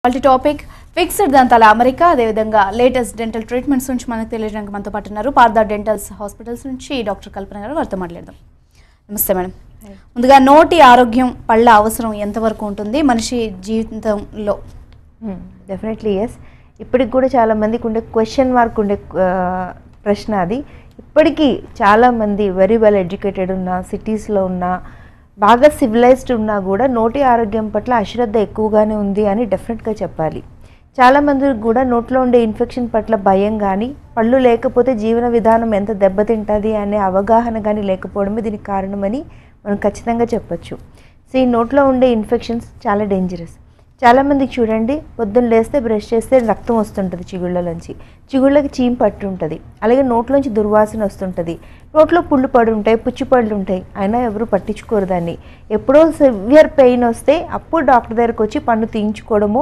Multi topic fixed దంతాల America అదే విధంగా లేటెస్ట్ డెంటల్ ట్రీట్మెంట్స్ నుంచి మనకు తెలియడానికి మనతో పాటు ఉన్నారు పార్థ డెంటల్స్ హాస్పిటల్స్ నుంచి డాక్టర్ కల్పన గారు వారితో మాట్లాడదాం. నమస్తే మేడం. ముందుగా నోటి ఆరోగ్యం పళ్ళ అవసరం ఎంతవరకు ఉంటుంది మనిషి జీవితంలో? Definitely yes. ఇప్పటికి కూడా చాలా మందికి ఉండే క్వశ్చన్ మార్క్ ఉండే ప్రశ్న అది. ఇప్పటికీ చాలామంది వెరీ వెల్ ఎడ్యుకేటెడ్ ఉన్న సిటీస్లో ఉన్న బాగా సివిలైజ్డ్ ఉన్నా కూడా నోటి ఆరోగ్యం పట్ల అశ్రద్ధ ఎక్కువగానే ఉంది అని డెఫినెట్గా చెప్పాలి. చాలామందికి కూడా నోట్లో ఉండే ఇన్ఫెక్షన్ పట్ల భయం కానీ పళ్ళు లేకపోతే జీవన విధానం ఎంత దెబ్బతింటుంది అనే అవగాహన కానీ లేకపోవడమే దీనికి కారణమని మనం ఖచ్చితంగా చెప్పచ్చు. సో ఈ నోట్లో ఉండే ఇన్ఫెక్షన్స్ చాలా డేంజరస్. చాలామందికి చూడండి, పొద్దున్న లేస్తే బ్రష్ చేస్తే రక్తం వస్తుంటుంది చిగుళ్ళలోంచి, చిగుళ్ళకి చీమ్ పట్టు ఉంటుంది, అలాగే నోట్లోంచి దుర్వాసన వస్తుంటుంది, నోట్లో పుళ్ళు పడి ఉంటాయి, పుచ్చిపళ్ళు ఉంటాయి, అయినా ఎవరు పట్టించుకోరు దాన్ని. ఎప్పుడో సివియర్ పెయిన్ వస్తే అప్పుడు డాక్టర్ దగ్గరకు వచ్చి పన్ను తీయించుకోవడమో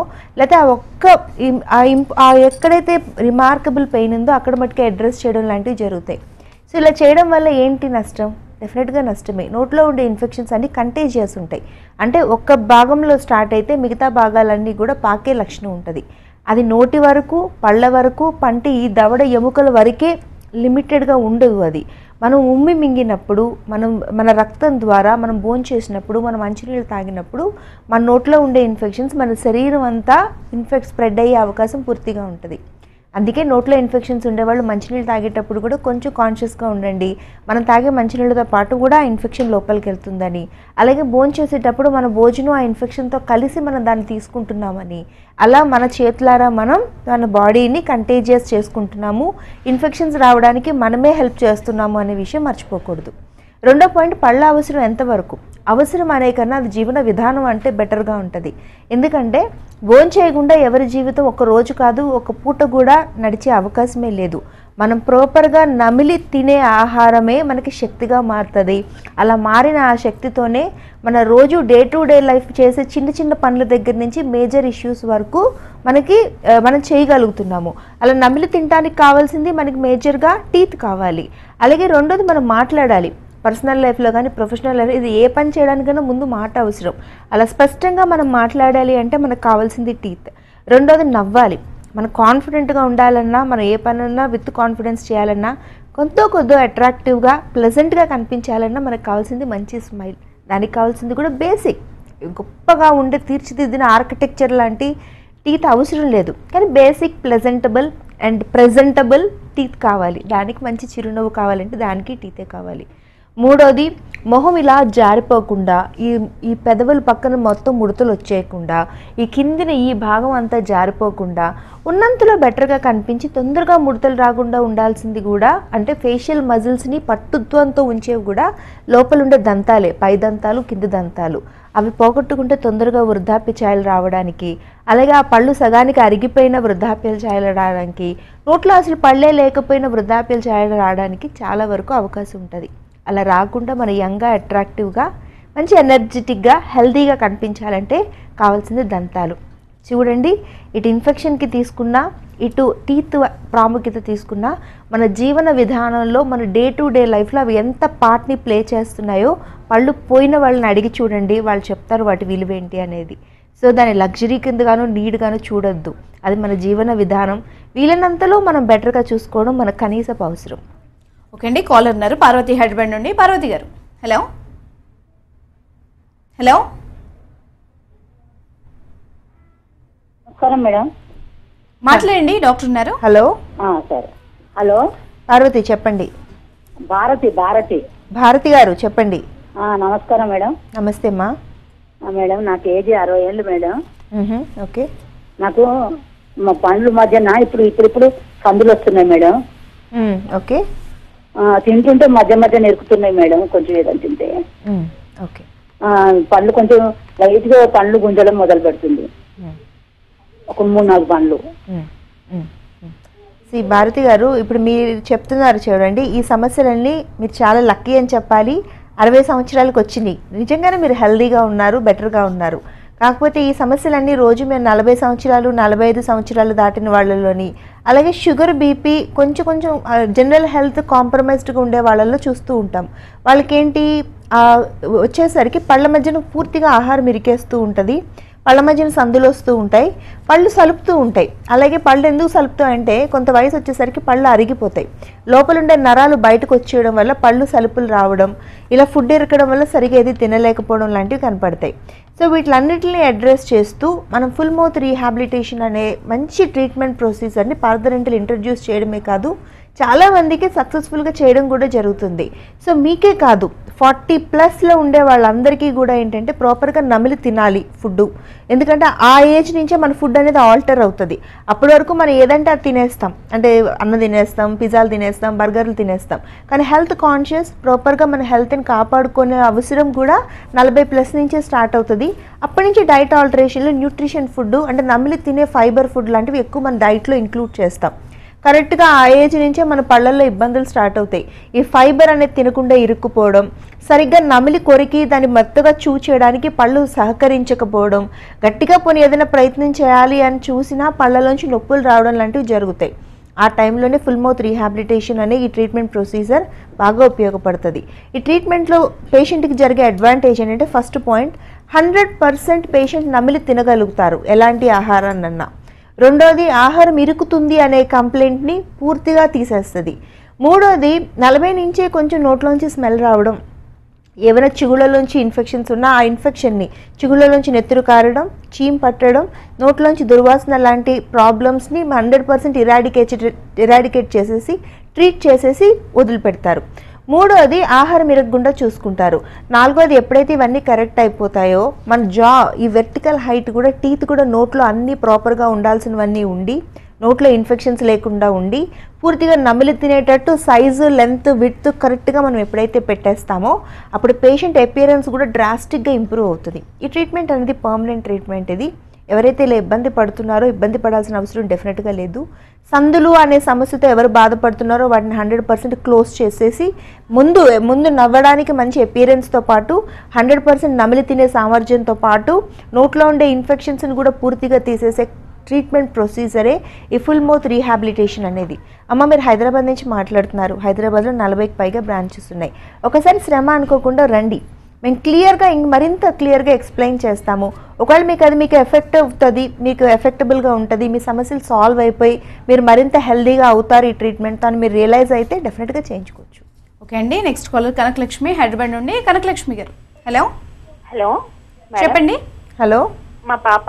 లేకపోతే ఎక్కడైతే రిమార్కబుల్ పెయిన్ ఉందో అక్కడ మట్టుకే అడ్రస్ చేయడం లాంటివి జరుగుతాయి. సో ఇలా చేయడం వల్ల ఏంటి నష్టం? డెఫినెట్గా నష్టమే. నోట్లో ఉండే ఇన్ఫెక్షన్స్ అన్నీ కంటేజియస్ ఉంటాయి. అంటే ఒక్క భాగంలో స్టార్ట్ అయితే మిగతా భాగాలన్నీ కూడా పాకే లక్షణం ఉంటుంది. అది నోటి వరకు, పళ్ళ వరకు, పంటి ఈ దవడ ఎముకల వరకే లిమిటెడ్గా ఉండదు. అది మనం ఉమ్మి మింగినప్పుడు, మన రక్తం ద్వారా మనం భోంచేసినప్పుడు, మనం మంచినీళ్ళు తాగినప్పుడు మన నోట్లో ఉండే ఇన్ఫెక్షన్స్ మన శరీరం అంతా స్ప్రెడ్ అయ్యే అవకాశం పూర్తిగా ఉంటుంది. అందుకే నోట్లో ఇన్ఫెక్షన్స్ ఉండేవాళ్ళు మంచినీళ్ళు తాగేటప్పుడు కూడా కొంచెం కాన్షియస్గా ఉండండి. మనం తాగే మంచినీళ్ళతో పాటు కూడా ఆ ఇన్ఫెక్షన్ లోపలికి వెళ్తుందని, అలాగే భోంచేసేటప్పుడు మన భోజనం ఆ ఇన్ఫెక్షన్తో కలిసి మనం దాన్ని తీసుకుంటున్నామని, అలా మన చేతులారా మనం మన బాడీని కంటేజియస్ చేసుకుంటున్నాము, ఇన్ఫెక్షన్స్ రావడానికి మనమే హెల్ప్ చేస్తున్నాము అనే విషయం మర్చిపోకూడదు. రెండో పాయింట్, పళ్ళ అవసరం ఎంతవరకు అవసరం అనే కన్నా అది జీవన విధానం అంటే బెటర్గా ఉంటుంది. ఎందుకంటే భోంచేయకుండా ఎవరి జీవితం ఒక రోజు కాదు, ఒక పూట కూడా నడిచే అవకాశమే లేదు. మనం ప్రాపర్గా నమిలి తినే ఆహారమే మనకి శక్తిగా మారుతుంది. అలా మారిన ఆ శక్తితోనే మన రోజు డే టు డే లైఫ్ చేసే చిన్న చిన్న పనుల దగ్గర నుంచి మేజర్ ఇష్యూస్ వరకు మనం చేయగలుగుతున్నాము. అలా నమిలి తినడానికి కావాల్సింది మనకి మేజర్గా టీత్ కావాలి. అలాగే రెండోది మనం మాట్లాడాలి. పర్సనల్ లైఫ్లో కానీ ప్రొఫెషనల్ లైఫ్, ఇది ఏ పని చేయడానికైనా ముందు మాట అవసరం. అలా స్పష్టంగా మనం మాట్లాడాలి అంటే మనకు కావాల్సింది టీత్. రెండోది నవ్వాలి. మనం కాన్ఫిడెంట్గా ఉండాలన్నా, మనం ఏ పనన్నా విత్ కాన్ఫిడెన్స్ చేయాలన్నా, కొద్దో అట్రాక్టివ్గా ప్లెజెంట్గా కనిపించాలన్నా మనకు కావాల్సింది మంచి స్మైల్. దానికి కావాల్సింది కూడా బేసిక్, గొప్పగా ఉండే తీర్చిదిద్దిన ఆర్కిటెక్చర్ లాంటి టీత్ అవసరం లేదు, కానీ basic pleasantable and presentable teeth కావాలి. దానికి మంచి చిరునవ్వు కావాలంటే దానికి టీతే కావాలి. మూడోది, మొహం ఇలా జారిపోకుండా, ఈ పెదవుల పక్కన మొత్తం ముడతలు వచ్చేయకుండా, ఈ కిందిన ఈ భాగం అంతా జారిపోకుండా ఉన్నంతలో బెటర్గా కనిపించి తొందరగా ముడతలు రాకుండా ఉండాల్సింది కూడా, అంటే ఫేషియల్ మజిల్స్ని పట్టుత్వంతో ఉంచేవి కూడా లోపల ఉండే దంతాలే, పై దంతాలు, కింది దంతాలు. అవి పోగొట్టుకుంటే తొందరగా వృద్ధాప్య ఛాయలు రావడానికి, అలాగే ఆ పళ్ళు సగానికి అరిగిపోయిన వృద్ధాప్య ఛాయలు రావడానికి, నోట్లో అసలు పళ్ళే లేకపోయిన వృద్ధాప్య ఛాయలు రావడానికి చాలా వరకు అవకాశం ఉంటుంది. అలా రాకుండా మన యంగ్గా, అట్రాక్టివ్గా, మంచి ఎనర్జెటిక్గా, హెల్తీగా కనిపించాలంటే కావాల్సింది దంతాలు. చూడండి, ఇటు ఇన్ఫెక్షన్కి తీసుకున్నా, ఇటు టీత్ ప్రాముఖ్యత తీసుకున్నా, మన జీవన విధానంలో మన డే టు డే లైఫ్లో అవి ఎంత పార్ట్ని ప్లే చేస్తున్నాయో పళ్ళు పోయిన వాళ్ళని అడిగి చూడండి, వాళ్ళు చెప్తారు వాటి విలువేంటి అనేది. సో దాన్ని లగ్జరీ కిందగానో నీడ్గానో చూడొద్దు. అది మన జీవన విధానం. వీలైనంతలో మనం బెటర్గా చూసుకోవడం మన కనీసపు అవసరం. ఓకే అండి, కాలర్ ఉన్నారు పార్వతి, హైదరాబాద్ నుండి. పార్వతి గారు, హలో. నమస్కారం మేడం. మాట్లాడండి, డాక్టర్ ఉన్నారు. హలో. సరే. హలో పార్వతి, చెప్పండి. భారతి గారు చెప్పండి. నమస్కారం మేడం. నమస్తే అమ్మా. మేడం, నాకు ఏజ్ 60 ఏళ్ళు మేడం. ఓకే. నాకు మా పండ్ల మధ్యన ఇప్పుడు సందులు వస్తున్నాయి మేడం. ఓకే. తింటుంటే మధ్య నెరుకుతున్నాయి మేడం, కొంచెం ఏదైనా తింటే. ఓకే. పండ్లు కొంచెం లైట్గా పండ్లు గుంజడం మొదలు పెడుతుంది, ఒక 3-4 పండ్లు. భారతి గారు, ఇప్పుడు మీరు చెప్తున్నారు చూడండి, ఈ సమస్యలన్నీ మీరు చాలా లక్కీ అని చెప్పాలి. 60 సంవత్సరాలకు వచ్చినాయి. నిజంగానే మీరు హెల్దీగా ఉన్నారు, బెటర్గా ఉన్నారు. కాకపోతే ఈ సమస్యలన్నీ రోజు మేము 40 సంవత్సరాలు 45 సంవత్సరాలు దాటిన వాళ్ళలోని, అలాగే షుగర్, బీపీ, కొంచెం జనరల్ హెల్త్ కాంప్రమైజ్డ్గా ఉండే వాళ్ళల్లో చూస్తూ ఉంటాం. వాళ్ళకేంటి వచ్చేసరికి పళ్ళ మధ్యన పూర్తిగా ఆహారం ఇరికేస్తూ ఉంటుంది. పళ్ళ మధ్యన సందులు వస్తూ ఉంటాయి, పళ్ళు సలుపుతూ ఉంటాయి. అలాగే పళ్ళు ఎందుకు సలుపుతాయి అంటే కొంత వయసు వచ్చేసరికి పళ్ళు అరిగిపోతాయి, లోపల ఉండే నరాలు బయటకు వచ్చేయడం వల్ల పళ్ళు సలుపులు రావడం, ఇలా ఫుడ్ ఇరకడం వల్ల సరిగా ఏది తినలేకపోవడం లాంటివి కనపడతాయి. సో వీటిలన్నిటిని అడ్రస్ చేస్తూ మనం ఫుల్ మౌత్ రీహాబిలిటేషన్ అనే మంచి ట్రీట్మెంట్ ప్రొసీజర్ని పార్థ డెంటల్ ఇంట్రడ్యూస్ చేయడమే కాదు, చాలా మందికి సక్సెస్ఫుల్గా చేయడం కూడా జరుగుతుంది. సో మీకే కాదు 40+లో ఉండే వాళ్ళందరికీ కూడా ఏంటంటే ప్రాపర్గా నమిలి తినాలి ఫుడ్. ఎందుకంటే ఆ ఏజ్ నుంచే మన ఫుడ్ అనేది ఆల్టర్ అవుతుంది. అప్పటి వరకు మనం ఏదంటే అది తినేస్తాం, అంటే అన్నం తినేస్తాం, పిజ్జాలు తినేస్తాం, బర్గర్లు తినేస్తాం. కానీ హెల్త్ కాన్షియస్ ప్రాపర్గా మన హెల్త్ని కాపాడుకునే అవసరం కూడా 40+ నుంచే స్టార్ట్ అవుతుంది. అప్పటి నుంచి డైట్ ఆల్టరేషన్లో న్యూట్రిషన్ ఫుడ్ అంటే నమిలి తినే ఫైబర్ ఫుడ్ లాంటివి ఎక్కువ మన డైట్లో ఇంక్లూడ్ చేస్తాం. కరెక్ట్గా ఆ ఏజ్ నుంచే మన పళ్ళల్లో ఇబ్బందులు స్టార్ట్ అవుతాయి. ఈ ఫైబర్ అనేది తినకుండా ఇరుక్కుపోవడం, సరిగ్గా నమిలి కొరికి దాన్ని మెత్తగా చూ చేయడానికి పళ్ళు సహకరించకపోవడం, గట్టిగా పోనీ ఏదైనా ప్రయత్నం చేయాలి అని చూసినా పళ్ళలోంచి నొప్పులు రావడం లాంటివి జరుగుతాయి. ఆ టైంలోనే ఫుల్ మౌత్ రీహాబిలిటేషన్ అనే ఈ ట్రీట్మెంట్ ప్రొసీజర్ బాగా ఉపయోగపడుతుంది. ఈ ట్రీట్మెంట్లో పేషెంట్కి జరిగే అడ్వాంటేజ్ ఏంటంటే ఫస్ట్ పాయింట్ 100% పేషెంట్ నమిలి తినగలుగుతారు ఎలాంటి ఆహారాన్నన్నా. రెండోది ఆహారం ఇరుకుతుంది అనే కంప్లైంట్ని పూర్తిగా తీసేస్తుంది. మూడోది 40 నుంచే కొంచెం నోట్లోంచి స్మెల్ రావడం, ఏమైనా చిగుళ్ళలోంచి ఇన్ఫెక్షన్స్ ఉన్నా ఆ ఇన్ఫెక్షన్ని చిగుళ్ళలోంచి నెత్తురు కారడం, చీమ్ పట్టడం, నోట్లోంచి దుర్వాసన లాంటి ప్రాబ్లమ్స్ని 100% ఇరాడికేట్ చేసేసి ట్రీట్ చేసేసి వదిలిపెడతారు. మూడోది ఆహారం ఇరగకుండా చూసుకుంటారు. నాలుగోది ఎప్పుడైతే ఇవన్నీ కరెక్ట్ అయిపోతాయో మన జా ఈ వెర్టికల్ హైట్ కూడా టీత్ కూడా నోట్లో అన్నీ ప్రాపర్గా ఉండాల్సినవన్నీ ఉండి, నోట్లో ఇన్ఫెక్షన్స్ లేకుండా ఉండి, పూర్తిగా నమిలి తినేటట్టు సైజు, లెంత్, విడ్త్ కరెక్ట్గా మనం ఎప్పుడైతే పెట్టేస్తామో అప్పుడు పేషెంట్ అపియరెన్స్ కూడా డ్రాస్టిక్గా ఇంప్రూవ్ అవుతుంది. ఈ ట్రీట్మెంట్ అనేది పర్మనెంట్ ట్రీట్మెంట్. ఇది ఎవరైతే ఇలా ఇబ్బంది పడుతున్నారో ఇబ్బంది పడాల్సిన అవసరం డెఫినెట్గా లేదు. సందులు అనే సమస్యతో ఎవరు బాధపడుతున్నారో వాటిని 100% క్లోజ్ చేసేసి ముందు నవ్వడానికి మంచి అపియరెన్స్తో పాటు 100% నమిలి తినే సామర్థ్యంతో పాటు నోట్లో ఉండే ఇన్ఫెక్షన్స్ని కూడా పూర్తిగా తీసేసే ట్రీట్మెంట్ ప్రొసీజరే ఈ ఫుల్ మౌత్ రీహాబిలిటేషన్ అనేది. అమ్మ మీరు హైదరాబాద్ నుంచి మాట్లాడుతున్నారు. హైదరాబాద్లో 40కి పైగా బ్రాంచెస్ ఉన్నాయి. ఒకసారి శ్రమ అనుకోకుండా రండి, మేము క్లియర్గా మరింత క్లియర్గా ఎక్స్ప్లెయిన్ చేస్తాము. ఒకవేళ మీకు ఎఫెక్ట్ అవుతుంది, మీకు ఎఫెక్టబుల్గా ఉంటుంది, మీ సమస్యలు సాల్వ్ అయిపోయి మీరు మరింత హెల్దీగా అవుతారు ఈ ట్రీట్మెంట్తో అని మీరు రియలైజ్ అయితే డెఫినెట్గా చేయించుకోవచ్చు. ఓకే అండి. నెక్స్ట్ కాలర్ కనకలక్ష్మి హైదరాబాద్ నుండి. కనకలక్ష్మి గారు హలో. హలో చెప్పండి. హలో, మా పాప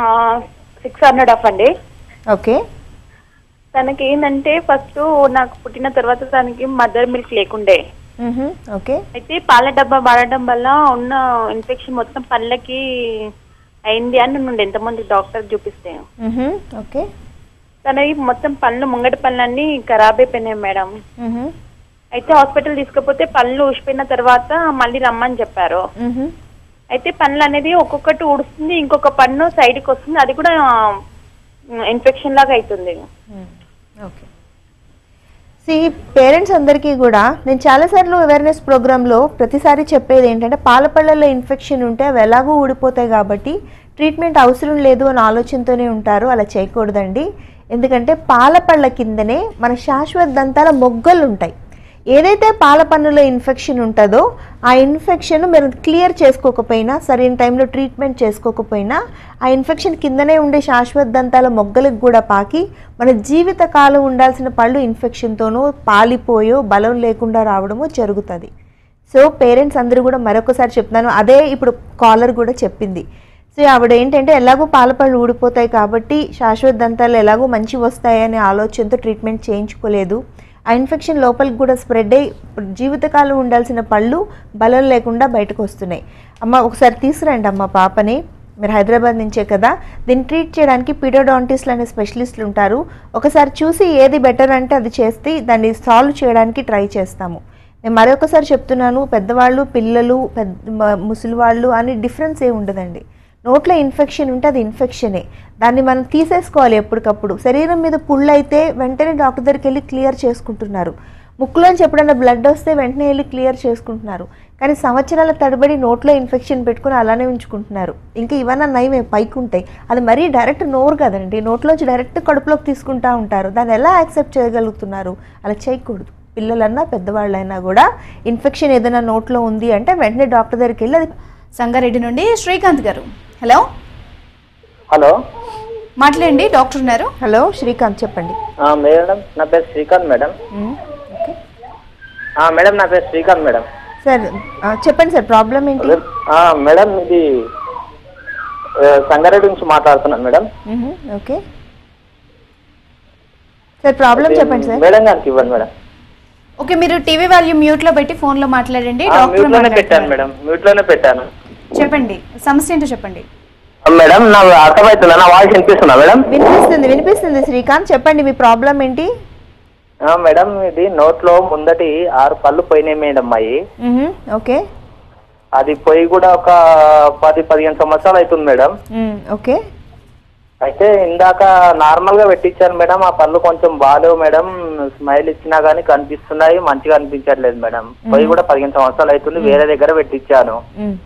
600 అండి. ఓకే. తనకి ఏంటంటే ఫస్ట్ నాకు పుట్టిన తర్వాత తనకి మదర్ మిల్క్ లేకుండే. ఓకే. అయితే పాల డబ్బా వాడడం వల్ల ఉన్న ఇన్ఫెక్షన్ మొత్తం పళ్ళకి అయింది అని నుండి ఎంతమంది డాక్టర్ చూపిస్తే. ఓకే. తనకి మొత్తం పళ్ళు ముంగటి పళ్ళన్నీ ఖరాబ్ అయిపోయినాయి మేడం. అయితే హాస్పిటల్ తీసుకపోతే పళ్ళు ఊసిపోయిన తర్వాత మళ్ళీ రమ్మని చెప్పారు. అయితే పళ్ళు అనేది ఒక్కొక్కటి ఊడుస్తుంది, ఇంకొక పన్ను సైడ్కి వస్తుంది, అది కూడా ఇన్ఫెక్షన్ లాగా అవుతుంది. ఓకే. పేరెంట్స్ అందరికీ కూడా నేను చాలాసార్లు అవేర్నెస్ ప్రోగ్రాంలో ప్రతిసారి చెప్పేది ఏంటంటే పాల పళ్ళల్లో ఇన్ఫెక్షన్ ఉంటే అవి ఎలాగో ఊడిపోతాయి కాబట్టి ట్రీట్మెంట్ అవసరం లేదు అని ఆలోచనతోనే ఉంటారు. అలా చేయకూడదండి. ఎందుకంటే పాల పళ్ళ కిందనే మన శాశ్వత దంతాల మొగ్గలు ఉంటాయి. ఏదైతే పాల పన్నులో ఇన్ఫెక్షన్ ఉంటుందో ఆ ఇన్ఫెక్షన్ మీరు క్లియర్ చేసుకోకపోయినా, సరైన టైంలో ట్రీట్మెంట్ చేసుకోకపోయినా ఆ ఇన్ఫెక్షన్ కిందనే ఉండే శాశ్వత దంతాల మొగ్గలకు కూడా పాకి మన జీవితకాలం ఉండాల్సిన పళ్ళు ఇన్ఫెక్షన్తోనో పాలిపోయో బలం లేకుండా రావడమో జరుగుతుంది. సో పేరెంట్స్ అందరూ కూడా మరొకసారి చెప్తున్నాను, అదే ఇప్పుడు కాలర్ కూడా చెప్పింది. సో ఆవిడ ఏంటంటే ఎలాగో పాల పళ్ళు ఊడిపోతాయి కాబట్టి శాశ్వత దంతాలు ఎలాగో మంచి వస్తాయనే ఆలోచనతో ట్రీట్మెంట్ చేయించుకోలేదు. ఆ ఇన్ఫెక్షన్ లోపలికి కూడా స్ప్రెడ్ అయ్యి జీవితకాలం ఉండాల్సిన పళ్ళు బలం లేకుండా బయటకు వస్తున్నాయి. అమ్మ ఒకసారి తీసుకురండి అమ్మ పాపని, మీరు హైదరాబాద్ నుంచే కదా. దీన్ని ట్రీట్ చేయడానికి పీడియోడాంటిస్టులు అనే స్పెషలిస్టులు ఉంటారు. ఒకసారి చూసి ఏది బెటర్ అంటే అది చేస్తే దాన్ని సాల్వ్ చేయడానికి ట్రై చేస్తాము. నేను మరొకసారి చెప్తున్నాను, పెద్దవాళ్ళు, పిల్లలు, ముసలి వాళ్ళు అని డిఫరెన్స్ ఏమి ఉండదండి. నోట్లో ఇన్ఫెక్షన్ ఉంటే అది ఇన్ఫెక్షనే, దాన్ని మనం తీసేసుకోవాలి ఎప్పటికప్పుడు. శరీరం మీద పుళ్ళు అయితే వెంటనే డాక్టర్ దగ్గరికి వెళ్ళి క్లియర్ చేసుకుంటున్నారు. ముక్కులోంచి ఎప్పుడైనా బ్లడ్ వస్తే వెంటనే వెళ్ళి క్లియర్ చేసుకుంటున్నారు. కానీ సంవత్సరాల తడబడి నోట్లో ఇన్ఫెక్షన్ పెట్టుకుని అలానే ఉంచుకుంటున్నారు. ఇంకా ఇవన్నీ నయమే పైకి ఉంటాయి, అది మరీ డైరెక్ట్ నోరు కదండి, నోట్లోంచి డైరెక్ట్ కడుపులోకి తీసుకుంటూ ఉంటారు. దాన్ని ఎలా యాక్సెప్ట్ చేయగలుగుతున్నారు? అలా చేయకూడదు. పిల్లలన్నా పెద్దవాళ్ళైనా కూడా ఇన్ఫెక్షన్ ఏదైనా నోట్లో ఉంది అంటే వెంటనే డాక్టర్ దగ్గరికి వెళ్ళి అది. సంగారెడ్డి నుండి శ్రీకాంత్ గారు హలో. హలో మాట్లాడండి, డాక్టర్ ఉన్నారు. హలో శ్రీకాంత్ చెప్పండి. మేడం నా పేరు శ్రీకాంత్ మేడం. ఓకే మేడం నా పేరు శ్రీకాంత్ మేడం. సార్ చెప్పండి సార్, ప్రాబ్లం ఏంటి? మేడం ఇది సంగారెడ్డి నుంచి మాట్లాడుతున్నాను మేడం. ఓకే సార్, ప్రాబ్లం చెప్పండి సార్. మేడం గారికి ఇవ్వండి మేడం. ఓకే, మీరు టీవీ వాల్యూమ్ మ్యూట్ లో పెట్టి ఫోన్ లో మాట్లాడండి. డాక్టర్ మ్యూట్ లోనే పెట్టాను మేడం, మ్యూట్ లోనే పెట్టాను. చెప్పండి, సమస్య ఏంటో చెప్పండి. మేడం నాకు అర్థమవుతుందా? నా వాయిస్ వినిపిస్తుందా మేడం? వినిపిస్తుంది శ్రీకాంత్, చెప్పండి మీ ప్రాబ్లం ఏంటి? మేడం ఇది నోట్లో ముందటి 6 పళ్ళు పోయినాయి మేడం అయ్యి. ఓకే, అది పోయి కూడా ఒక 10-15 సంవత్సరాలు అవుతుంది మేడం. ఓకే, అయితే ఇందాక నార్మల్ గా పెట్టించాను మేడం. ఆ పళ్ళు కొంచెం బాగాలేవు మేడం. స్మైల్ ఇచ్చినా గానీ కనిపిస్తున్నాయి, మంచిగా అనిపించట్లేదు మేడం. పోయి కూడా 15 సంవత్సరాలు అవుతుంది, వేరే దగ్గర పెట్టించాను.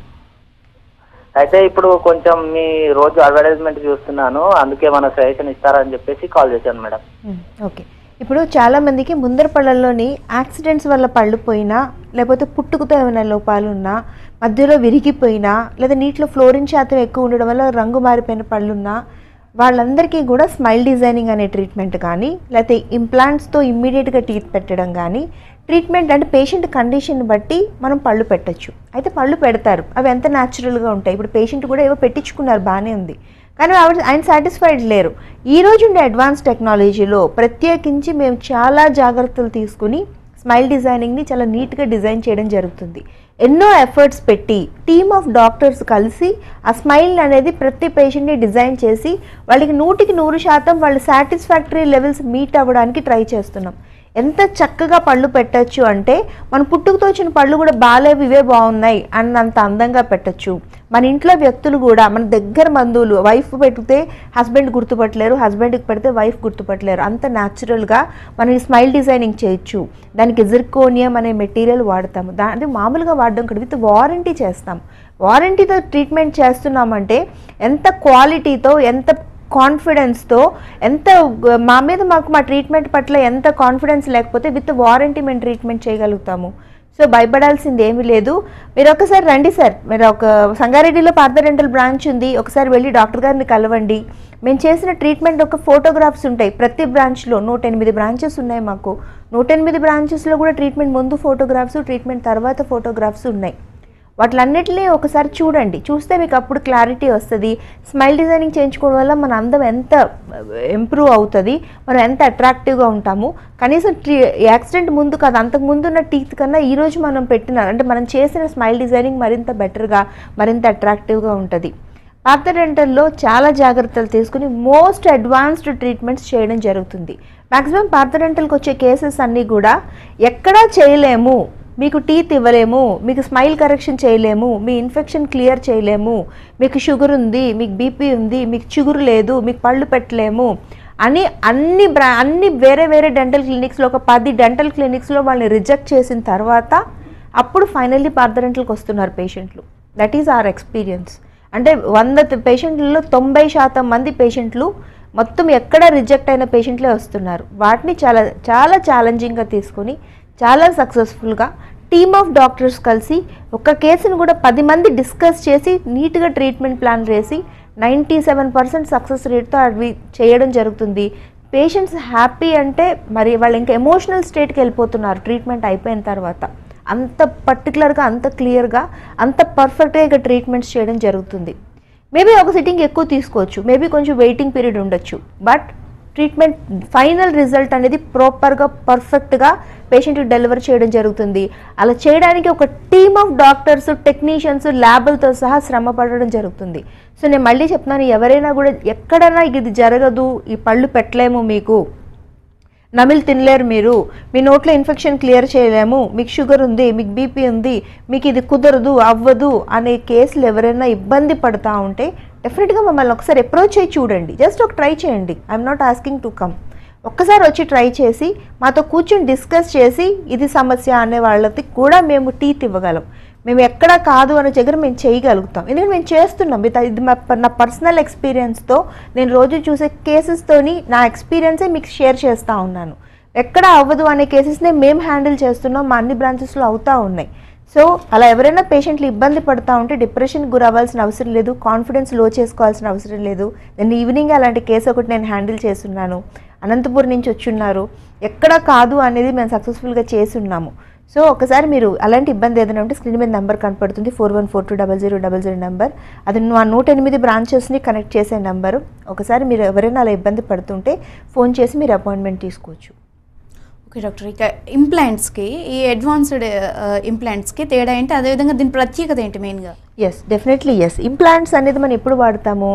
అయితే ఇప్పుడు కొంచెం మీ రోజు అడ్వర్టైజ్మెంట్ చూస్తున్నాను, అందుకే మన సజెషన్ ఇస్తారని చెప్పేసి కాల్ చేశాను మేడం. ఓకే, ఇప్పుడు చాలా మందికి ముందర పళ్ళల్లోని యాక్సిడెంట్స్ వల్ల పళ్ళు పోయినా, లేకపోతే పుట్టుకతో ఏమైనా లోపాలు ఉన్నా, మధ్యలో విరిగిపోయినా, లేదా నీటిలో ఫ్లోరిన్ శాతం ఎక్కువ ఉండడం వల్ల రంగు మారిపోయిన పళ్ళున్నా, వాళ్ళందరికీ కూడా స్మైల్ డిజైనింగ్ అనే ట్రీట్మెంట్ కానీ, లేకపోతే ఇంప్లాంట్స్తో ఇమ్మీడియట్గా టీత్ పెట్టడం కానీ, ట్రీట్మెంట్ అంటే పేషెంట్ కండిషన్ బట్టి మనం పళ్ళు పెట్టచ్చు. అయితే పళ్ళు పెడతారు, అవి ఎంత న్యాచురల్గా ఉంటాయి. ఇప్పుడు పేషెంట్ కూడా ఏవో పెట్టించుకున్నారు, బాగానే ఉంది, కానీ ఆయన సాటిస్ఫైడ్ లేరు. ఈరోజు ఉండే అడ్వాన్స్ టెక్నాలజీలో ప్రత్యేకించి మేము చాలా జాగ్రత్తలు తీసుకుని స్మైల్ డిజైనింగ్ని చాలా నీట్గా డిజైన్ చేయడం జరుగుతుంది. ఎన్నో ఎఫర్ట్స్ పెట్టి టీమ్ ఆఫ్ డాక్టర్స్ కలిసి ఆ స్మైల్ అనేది ప్రతి పేషెంట్ని డిజైన్ చేసి వాళ్ళకి 100% వాళ్ళ సాటిస్ఫాక్టరీ లెవెల్స్ మీట్ అవ్వడానికి ట్రై చేస్తున్నాం. ఎంత చక్కగా పళ్ళు పెట్టచ్చు అంటే మన పుట్టుకతో వచ్చిన పళ్ళు కూడా బాలేవి, ఇవే బాగున్నాయి అన్నంత అందంగా పెట్టచ్చు. మన ఇంట్లో వ్యక్తులు కూడా, మన దగ్గర బంధువులు, వైఫ్ పెడితే హస్బెండ్ గుర్తుపట్టలేరు, హస్బెండ్కి పెడితే వైఫ్ గుర్తుపట్టలేరు, అంత న్యాచురల్గా మనం స్మైల్ డిజైనింగ్ చేయొచ్చు. దానికి జిర్కోనియం అనే మెటీరియల్ వాడతాము, అది మామూలుగా వాడడం కూడా విత్ వారంటీ చేస్తాం. వారంటీతో ట్రీట్మెంట్ చేస్తున్నామంటే ఎంత క్వాలిటీతో, ఎంత కాన్ఫిడెన్స్తో, ఎంత మాకు మా ట్రీట్మెంట్ పట్ల ఎంత కాన్ఫిడెన్స్ లేకపోతే విత్ వారంటీ మేము ట్రీట్మెంట్ చేయగలుగుతాము. సో భయపడాల్సింది ఏమీ లేదు. మీరు ఒకసారి రండి సార్, మీరు ఒక సంగారెడ్డిలో పార్థ డెంటల్ బ్రాంచ్ ఉంది, ఒకసారి వెళ్ళి డాక్టర్ గారిని కలవండి. మేము చేసిన ట్రీట్మెంట్ ఒక ఫోటోగ్రాఫ్స్ ఉంటాయి ప్రతి బ్రాంచ్లో. 108 బ్రాంచెస్ ఉన్నాయి మాకు. 108 బ్రాంచెస్లో కూడా ట్రీట్మెంట్ ముందు ఫోటోగ్రాఫ్స్, ట్రీట్మెంట్ తర్వాత ఫోటోగ్రాఫ్స్ ఉన్నాయి. వాటిలన్నిటినీ ఒకసారి చూడండి, చూస్తే మీకు అప్పుడు క్లారిటీ వస్తుంది. స్మైల్ డిజైనింగ్ చేయించుకోవడం వల్ల మన అందం ఎంత ఇంప్రూవ్ అవుతుంది, మనం ఎంత అట్రాక్టివ్గా ఉంటాము. కనీసం యాక్సిడెంట్ ముందు కాదు, అంతకు ముందు ఉన్న టీత్ కన్నా ఈరోజు మనం పెట్టిన అంటే మనం చేసిన స్మైల్ డిజైనింగ్ మరింత బెటర్గా, మరింత అట్రాక్టివ్గా ఉంటుంది. పార్థ డెంటల్లో చాలా జాగ్రత్తలు తీసుకుని మోస్ట్ అడ్వాన్స్డ్ ట్రీట్మెంట్స్ చేయడం జరుగుతుంది. మ్యాక్సిమం పార్థ డెంటల్కి వచ్చే కేసెస్ అన్నీ కూడా ఎక్కడా చేయలేము, మీకు టీత్ ఇవ్వలేము, మీకు స్మైల్ కరెక్షన్ చేయలేము, మీ ఇన్ఫెక్షన్ క్లియర్ చేయలేము, మీకు షుగర్ ఉంది, మీకు బీపీ ఉంది, మీకు చిగురు లేదు, మీకు పళ్ళు పెట్టలేము అని అన్ని వేరే వేరే డెంటల్ క్లినిక్స్లో, ఒక 10 డెంటల్ క్లినిక్స్లో వాళ్ళని రిజెక్ట్ చేసిన తర్వాత అప్పుడు ఫైనల్లీ పార్థ డెంటల్కి వస్తున్నారు పేషెంట్లు. That is our experience. అంటే 100 పేషెంట్లలో 90% మంది పేషెంట్లు మొత్తం ఎక్కడ రిజెక్ట్ అయిన పేషెంట్లే వస్తున్నారు. వాటిని చాలా చాలా ఛాలెంజింగ్గా తీసుకొని చాలా సక్సెస్ఫుల్గా టీమ్ ఆఫ్ డాక్టర్స్ కలిసి ఒక కేసును కూడా 10 మంది డిస్కస్ చేసి నీట్గా ట్రీట్మెంట్ ప్లాన్ చేసి 97% సక్సెస్ రేట్తో అవి చేయడం జరుగుతుంది. పేషెంట్స్ హ్యాపీ అంటే మరి వాళ్ళు ఇంకా ఎమోషనల్ స్టేట్కి వెళ్ళిపోతున్నారు ట్రీట్మెంట్ అయిపోయిన తర్వాత. అంత పర్టికులర్గా, అంత క్లియర్గా, అంత పర్ఫెక్ట్గా ఇక ట్రీట్మెంట్స్ చేయడం జరుగుతుంది. మేబీ ఒక సిట్టింగ్ ఎక్కువ తీసుకోవచ్చు, మేబీ కొంచెం వెయిటింగ్ పీరియడ్ ఉండొచ్చు, బట్ ట్రీట్మెంట్ ఫైనల్ రిజల్ట్ అనేది ప్రాపర్గా, పర్ఫెక్ట్గా పేషెంట్కి డెలివర్ చేయడం జరుగుతుంది. అలా చేయడానికి ఒక టీమ్ ఆఫ్ డాక్టర్స్, టెక్నీషియన్స్, ల్యాబులతో సహా శ్రమ పడడం జరుగుతుంది. సో నేను మళ్ళీ చెప్తున్నాను, ఎవరైనా కూడా ఎక్కడైనా ఇది జరగదు, ఈ పళ్ళు పెట్టలేము, మీకు నమిలి తినలేరు, మీరు మీ నోట్లో ఇన్ఫెక్షన్ క్లియర్ చేయలేము, మీకు షుగర్ ఉంది, మీకు బీపీ ఉంది, మీకు ఇది కుదరదు, అవ్వదు అనే కేసులు ఎవరైనా ఇబ్బంది పడుతూ ఉంటే డెఫినెట్గా మమ్మల్ని ఒకసారి అప్రోచ్ అయ్యి చూడండి. జస్ట్ ఒక ట్రై చేయండి. I'm not asking to come. ఒక్కసారి వచ్చి ట్రై చేసి మాతో కూర్చొని డిస్కస్ చేసి ఇది సమస్య అనే వాళ్ళకి కూడా మేము టీత్ ఇవ్వగలం. మేము ఎక్కడ కాదు అనే దగ్గర మేము చేయగలుగుతాం. ఎందుకంటే మేము చేస్తున్నాం. ఇది నా పర్సనల్ ఎక్స్పీరియన్స్తో, నేను రోజు చూసే కేసెస్తోని నా ఎక్స్పీరియన్సే మీకు షేర్ చేస్తూ ఉన్నాను. ఎక్కడ అవ్వదు అనే కేసెస్నే మేము హ్యాండిల్ చేస్తున్నాం, మా అన్ని బ్రాంచెస్లో అవుతూ ఉన్నాయి. సో అలా ఎవరైనా పేషెంట్లు ఇబ్బంది పడుతూ ఉంటే డిప్రెషన్కి గురవ్వాల్సిన అవసరం లేదు, కాన్ఫిడెన్స్ లో చేసుకోవాల్సిన అవసరం లేదు. నేను ఈవినింగ్ అలాంటి కేసు ఒకటి నేను హ్యాండిల్ చేస్తున్నాను, అనంతపురం నుంచి వచ్చున్నారు, ఎక్కడ కాదు అనేది మేము సక్సెస్ఫుల్గా చేస్తున్నాము. సో ఒకసారి మీరు అలాంటి ఇబ్బంది ఏదైనా ఉంటే స్క్రీన్ మీద నెంబర్ కనపడుతుంది, 41420000 నెంబర్. అది 108 బ్రాంచెస్ని కనెక్ట్ చేసే నెంబరు. ఒకసారి మీరు ఎవరైనా అలా ఇబ్బంది పడుతుంటే ఫోన్ చేసి మీరు అపాయింట్మెంట్ తీసుకోవచ్చు. ఓకే డాక్టర్, ఇక ఇంప్లాంట్స్కి ఈ అడ్వాన్స్డ్ ఇంప్లాంట్స్కి తేడా ఏంటి, అదేవిధంగా దీని ప్రత్యేకత ఏంటి మెయిన్గా? డెఫినెట్లీ ఇంప్లాంట్స్ అనేది మనం ఎప్పుడు వాడతాము,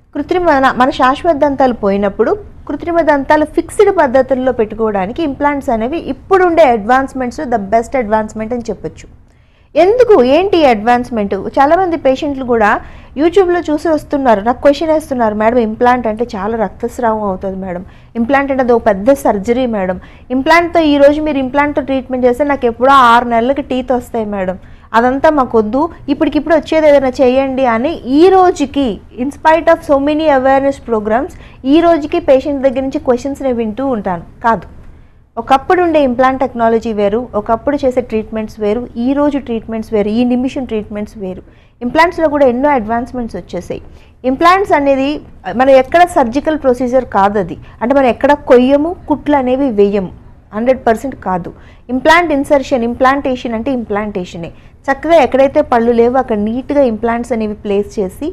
మన శాశ్వత దంతాలు పోయినప్పుడు కృత్రిమ దంతాలు ఫిక్స్డ్ పద్ధతుల్లో పెట్టుకోవడానికి ఇంప్లాంట్స్ అనేవి ఇప్పుడుండే అడ్వాన్స్మెంట్స్ ద బెస్ట్ అడ్వాన్స్మెంట్ అని చెప్పొచ్చు. ఎందుకు ఏంటి అడ్వాన్స్మెంట్? చాలామంది పేషెంట్లు కూడా యూట్యూబ్లో చూసి వస్తున్నారు, నాకు క్వశ్చన్ వేస్తున్నారు, మేడం ఇంప్లాంట్ అంటే చాలా రక్తస్రావం అవుతుంది మేడం, ఇంప్లాంట్ అంటే అది ఒక పెద్ద సర్జరీ మేడం, ఇంప్లాంట్తో ఈరోజు మీరు ఇంప్లాంట్తో ట్రీట్మెంట్ చేస్తే నాకు ఎప్పుడో 6 నెలలకి టీత్ వస్తాయి మేడం, అదంతా మాకు వద్దు, ఇప్పటికిప్పుడు వచ్చేది ఏదైనా చేయండి అని ఈ రోజుకి in spite of so many awareness programmes ఈ రోజుకి పేషెంట్ దగ్గర నుంచి క్వశ్చన్స్ నేను వింటూ ఉంటాను. కాదు, ఒకప్పుడు ఉండే ఇంప్లాంట్ టెక్నాలజీ వేరు, ఒకప్పుడు చేసే ట్రీట్మెంట్స్ వేరు, ఈ రోజు ట్రీట్మెంట్స్ వేరు, ఈ నిమిషం ట్రీట్మెంట్స్ వేరు. ఇంప్లాంట్స్లో కూడా ఎన్నో అడ్వాన్స్మెంట్స్ వచ్చేసాయి. ఇంప్లాంట్స్ అనేది మనం ఎక్కడ సర్జికల్ ప్రొసీజర్ కాదు, అది అంటే మనం ఎక్కడ కొయ్యము, కుట్లు అనేవి వేయము, 100% కాదు. ఇంప్లాంట్ ఇన్సర్షన్, ఇంప్లాంటేషన్ అంటే ఇంప్లాంటేషనే. చక్కగా ఎక్కడైతే పళ్ళు లేవో అక్కడ నీట్గా ఇంప్లాంట్స్ అనేవి ప్లేస్ చేసి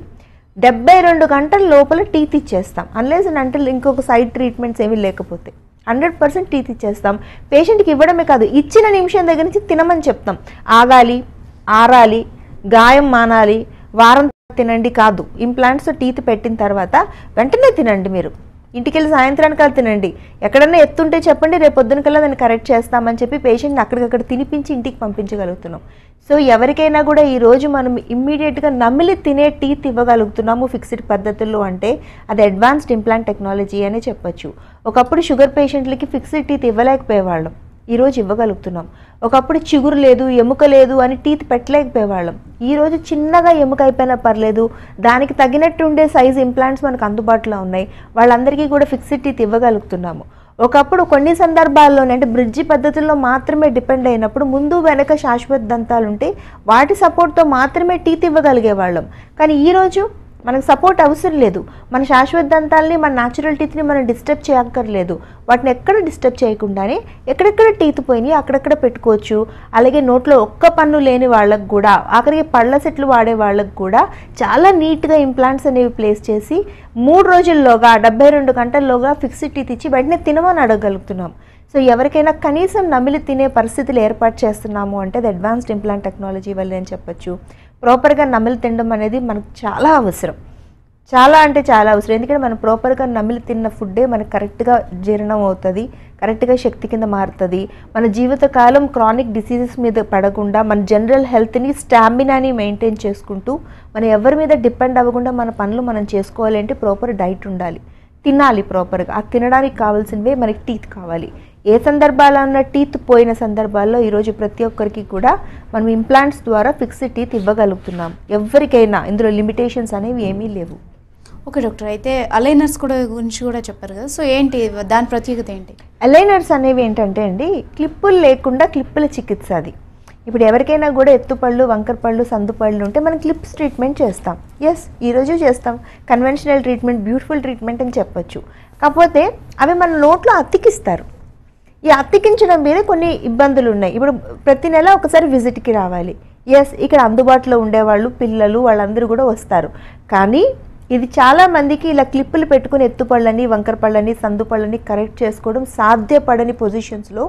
72 గంటల లోపల టీత్ ఇచ్చేస్తాం. అన్లెస్ అండ్ అంటిల్ ఇంకొక సైడ్ ట్రీట్మెంట్స్ ఏమీ లేకపోతే 100% టీత్ ఇచ్చేస్తాం. పేషెంట్కి ఇవ్వడమే కాదు, ఇచ్చిన నిమిషం దగ్గర నుంచి తినమని చెప్తాం. ఆగాలి, ఆరాలి, గాయం మానాలి, వారం తినండి కాదు. ఇంప్లాంట్స్ టీత్ పెట్టిన తర్వాత వెంటనే తినండి. మీరు ఇంటికి వెళ్ళి సాయంత్రానికి తినండి, ఎక్కడన్నా ఎత్తుంటే చెప్పండి, రేపు పొద్దునకల్లా దాన్ని కరెక్ట్ చేస్తామని చెప్పి పేషెంట్ని అక్కడికక్కడ తినిపించి ఇంటికి పంపించగలుగుతున్నాం. సో ఎవరికైనా కూడా ఈరోజు మనం ఇమ్మీడియట్గా నమిలి తినే టీత్ ఇవ్వగలుగుతున్నాము ఫిక్స్డ్ పద్ధతుల్లో అంటే అది అడ్వాన్స్డ్ ఇంప్లాంట్ టెక్నాలజీ అనే చెప్పొచ్చు. ఒకప్పుడు షుగర్ పేషెంట్లకి ఫిక్స్డ్ టీత్ ఇవ్వలేకపోయేవాళ్ళం, ఈరోజు ఇవ్వగలుగుతున్నాం. ఒకప్పుడు చిగురు లేదు, ఎముక లేదు అని టీత్ పెట్టలేకపోయేవాళ్ళం, ఈరోజు చిన్నగా ఎముక అయిపోయినా పర్లేదు, దానికి తగినట్టు ఉండే సైజ్ ఇంప్లాంట్స్ మనకు అందుబాటులో ఉన్నాయి, వాళ్ళందరికీ కూడా ఫిక్స్డ్ టీత్ ఇవ్వగలుగుతున్నాము. ఒకప్పుడు కొన్ని సందర్భాల్లోనే అంటే బ్రిడ్జి పద్ధతుల్లో మాత్రమే డిపెండ్ అయినప్పుడు ముందు వెనక శాశ్వత దంతాలు ఉంటే వాటి సపోర్ట్తో మాత్రమే టీత్ ఇవ్వగలిగేవాళ్ళం. కానీ ఈరోజు మనకు సపోర్ట్ అవసరం లేదు, మన శాశ్వత దంతాలని, మన న్యాచురల్ టీత్ని మనం డిస్టర్బ్ చేయక్కర్లేదు, వాటిని ఎక్కడ డిస్టర్బ్ చేయకుండానే ఎక్కడెక్కడ టీత్ పోయినాయి అక్కడెక్కడ పెట్టుకోవచ్చు. అలాగే నోట్లో ఒక్క పన్ను లేని వాళ్ళకు కూడా, ఆఖరికి పళ్ళ సెట్లు వాడే వాళ్ళకు కూడా చాలా నీట్గా ఇంప్లాంట్స్ అనేవి ప్లేస్ చేసి 3 రోజుల్లోగా 72 గంటల్లోగా ఫిక్స్డ్ టీత్ ఇచ్చి వెంటనే తినమని అడగలుగుతున్నాం. సో ఎవరికైనా కనీసం నమిలి తినే పరిస్థితులు ఏర్పాటు చేస్తున్నాము అంటే అది అడ్వాన్స్డ్ ఇంప్లాంట్ టెక్నాలజీ వల్లే అని చెప్పొచ్చు. ప్రాపర్గా నమిలి తినడం అనేది మనకు చాలా అవసరం, చాలా అంటే చాలా అవసరం. ఎందుకంటే మనం ప్రాపర్గా నమిలి తిన్న ఫుడ్డే మనకు కరెక్ట్గా జీర్ణం అవుతుంది, కరెక్ట్గా శక్తి కింద మారుతుంది. మన జీవితకాలం క్రానిక్ డిసీజెస్ మీద పడకుండా మన జనరల్ హెల్త్ని, స్టామినాని మెయింటైన్ చేసుకుంటూ మనం ఎవరి మీద డిపెండ్ అవ్వకుండా మన పనులు మనం చేసుకోవాలి అంటే ప్రాపర్ డైట్ ఉండాలి, తినాలి ప్రాపర్గా. ఆ తినడానికి కావాల్సినవే మనకి టీత్ కావాలి. ఏ సందర్భాల్లో ఉన్న టీత్ పోయిన సందర్భాల్లో ఈరోజు ప్రతి ఒక్కరికి కూడా మనం ఇంప్లాంట్స్ ద్వారా ఫిక్స్డ్ టీత్ ఇవ్వగలుగుతున్నాం. ఎవరికైనా ఇందులో లిమిటేషన్స్ అనేవి ఏమీ లేవు. ఓకే డాక్టర్, అయితే అలైనర్స్ కూడా గురించి కూడా చెప్పారు కదా, సో ఏంటి దాని ప్రత్యేకత ఏంటి? అలైనర్స్ అనేవి ఏంటంటే అండి, క్లిప్పులు లేకుండా క్లిప్పుల చికిత్స. అది ఇప్పుడు ఎవరికైనా కూడా ఎత్తుపళ్ళు, వంకరపళ్ళు, సందుపళ్ళు ఉంటే మనం క్లిప్స్ ట్రీట్మెంట్ చేస్తాం. ఈరోజు చేస్తాం, కన్వెన్షనల్ ట్రీట్మెంట్, బ్యూటిఫుల్ ట్రీట్మెంట్ అని చెప్పొచ్చు. కాకపోతే అవి మన నోట్లో అతికిస్తారు. ఈ అతికించడం మీద కొన్ని ఇబ్బందులు ఉన్నాయి. ఇప్పుడు ప్రతి నెల ఒకసారి విజిట్కి రావాలి. ఇక్కడ అందుబాటులో ఉండేవాళ్ళు, పిల్లలు, వాళ్ళందరూ కూడా వస్తారు. కానీ ఇది చాలామందికి ఇలా క్లిప్పులు పెట్టుకుని ఎత్తుపళ్ళని, వంకరపళ్ళని, సందుపళ్ళని కరెక్ట్ చేసుకోవడం సాధ్యపడని పొజిషన్స్లో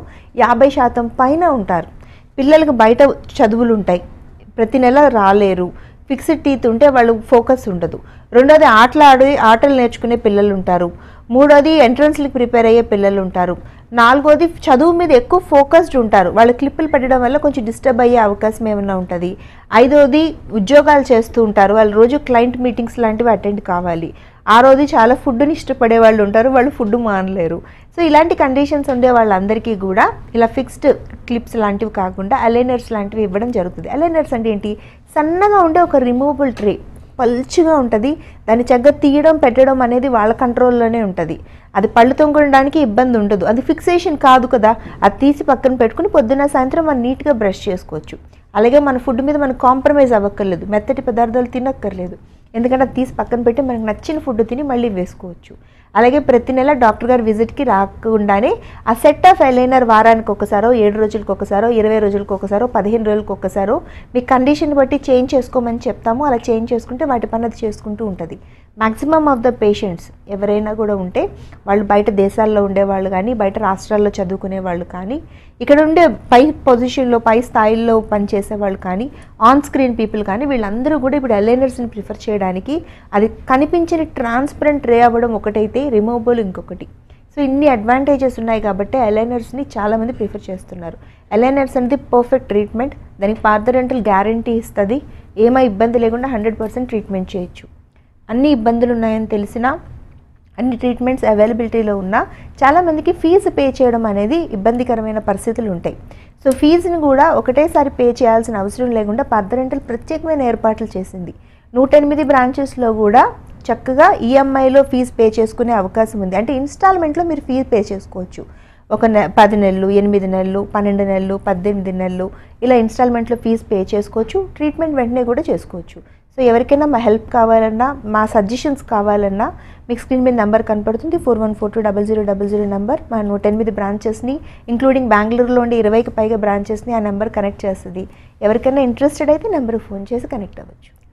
50% పైన ఉంటారు. పిల్లలకు బయట చదువులు ఉంటాయి, ప్రతి నెల రాలేరు, ఫిక్స్డ్ టీత్ ఉంటే వాళ్ళు ఫోకస్ ఉండదు. రెండోది ఆటలు నేర్చుకునే పిల్లలు ఉంటారు. మూడోది ఎంట్రన్స్కి ప్రిపేర్ అయ్యే పిల్లలు ఉంటారు. నాలుగోది చదువు మీద ఎక్కువ ఫోకస్డ్ ఉంటారు, వాళ్ళు క్లిప్పులు పెట్టడం వల్ల కొంచెం డిస్టర్బ్ అయ్యే అవకాశం ఏమైనా ఉంటుంది. ఐదోది ఉద్యోగాలు చేస్తూ ఉంటారు, వాళ్ళు రోజు క్లయింట్ మీటింగ్స్ లాంటివి అటెండ్ కావాలి. ఆరోది చాలా ఫుడ్ని ఇష్టపడే వాళ్ళు ఉంటారు, వాళ్ళు ఫుడ్ మానలేరు. సో ఇలాంటి కండిషన్స్ ఉండే వాళ్ళందరికీ కూడా ఇలా ఫిక్స్డ్ క్లిప్స్ లాంటివి కాకుండా అలైనర్స్ లాంటివి ఇవ్వడం జరుగుతుంది. అలైనర్స్ అంటే ఏంటి, సన్నగా ఉండే ఒక రిమూవబుల్ ట్రే, పల్చుగా ఉంటుంది, దాన్ని చక్కగా తీయడం పెట్టడం అనేది వాళ్ళ కంట్రోల్లోనే ఉంటుంది. అది పళ్ళు తొంగడానికి ఇబ్బంది ఉండదు, అది ఫిక్సేషన్ కాదు కదా, అది తీసి పక్కన పెట్టుకుని పొద్దున్న సాయంత్రం మనం నీట్గా బ్రష్ చేసుకోవచ్చు. అలాగే మన ఫుడ్ మీద మనం కాంప్రమైజ్ అవ్వక్కర్లేదు, మెత్తటి పదార్థాలు తినక్కర్లేదు, ఎందుకంటే అది తీసి పక్కన పెట్టి మనకు నచ్చిన ఫుడ్ తిని మళ్ళీ వేసుకోవచ్చు. అలాగే ప్రతి నెల డాక్టర్ గారి విజిట్కి రాకుండానే ఆ సెట్ ఆఫ్ ఐలైనర్ వారానికి ఒకసారో, 7 రోజులకు ఒకసారో, 20 రోజులకు ఒకసారో, 15 రోజులకు ఒకసారో మీ కండిషన్ బట్టి చేంజ్ చేసుకోమని చెప్తాము. అలా చేంజ్ చేసుకుంటే వాటి పని అది చేసుకుంటూ ఉంటుంది. మ్యాక్సిమమ్ ఆఫ్ ద పేషెంట్స్ ఎవరైనా కూడా ఉంటే వాళ్ళు బయట దేశాల్లో ఉండేవాళ్ళు కానీ, బయట రాష్ట్రాల్లో చదువుకునే వాళ్ళు కానీ, ఇక్కడ ఉండే పై పొజిషన్లో పై స్థాయిల్లో పనిచేసే వాళ్ళు కానీ, ఆన్ స్క్రీన్ పీపుల్ కానీ, వీళ్ళందరూ కూడా ఇప్పుడు ఐలైనర్స్ని ప్రిఫర్ చేయడానికి అది కనిపించిన ట్రాన్స్పరెంట్ రే అవ్వడం ఒకటైతే రిమూవబుల్ ఇంకొకటి. సో ఇన్ని అడ్వాంటేజెస్ ఉన్నాయి కాబట్టి ఐలైనర్స్ని చాలామంది ప్రిఫర్ చేస్తున్నారు. ఐలైనర్స్ అనేది పర్ఫెక్ట్ ట్రీట్మెంట్, దానికి పార్థ డెంటల్ గ్యారంటీ ఇస్తుంది. ఏమీ ఇబ్బంది లేకుండా 100% ట్రీట్మెంట్ చేయొచ్చు. అన్ని ఇబ్బందులు ఉన్నాయని తెలిసినా, అన్ని ట్రీట్మెంట్స్ అవైలబిలిటీలో ఉన్నా చాలామందికి ఫీజు పే చేయడం అనేది ఇబ్బందికరమైన పరిస్థితులు ఉంటాయి. సో ఫీజుని కూడా ఒకటేసారి పే చేయాల్సిన అవసరం లేకుండా పార్థ డెంటల్ ప్రత్యేకమైన ఏర్పాట్లు చేసింది. 108 బ్రాంచెస్లో కూడా చక్కగా ఈఎంఐలో ఫీజు పే చేసుకునే అవకాశం ఉంది. అంటే ఇన్స్టాల్మెంట్లో మీరు ఫీజు పే చేసుకోవచ్చు. 10 నెలలు, 8 నెలలు, 12 నెలలు, 18 నెలలు ఇలా ఇన్స్టాల్మెంట్లో ఫీజు పే చేసుకోవచ్చు. ట్రీట్మెంట్ వెంటనే కూడా చేసుకోవచ్చు. సో ఎవరికైనా మా హెల్ప్ కావాలన్నా, మా సజెషన్స్ కావాలన్నా మీకు స్క్రీన్ మీద నెంబర్ కనపడుతుంది, 41420000 నెంబర్. మా 108 బ్రాంచెస్ని ఇంక్లూడింగ్ బెంగళూరులో ఉండే 20కి పైగా బ్రాంచెస్ని ఆ నెంబర్ కనెక్ట్ చేస్తుంది. ఎవరికైనా ఇంట్రెస్టెడ్ అయితే నెంబర్కి ఫోన్ చేసి కనెక్ట్ అవ్వచ్చు.